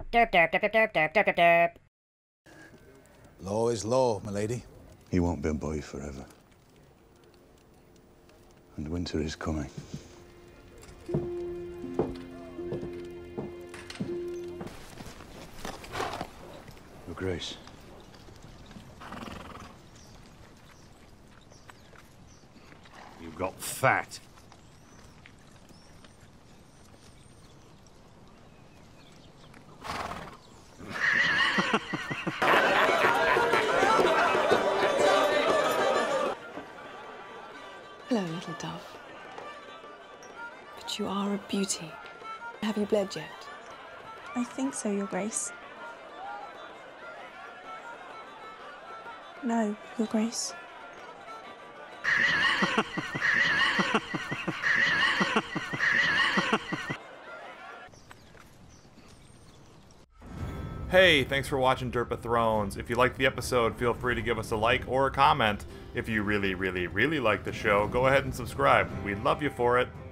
Derp, derp, derp, derp, derp, derp, derp, derp. Law is law, milady. He won't be a boy forever. And winter is coming. Your Grace. You got fat. Hello, little dove. But you are a beauty. Have you bled yet? I think so, Your Grace. No, Your Grace. Hey, thanks for watching Derp of Thrones. If you liked the episode, feel free to give us a like or a comment. If you really, really, really like the show, go ahead and subscribe. We'd love you for it.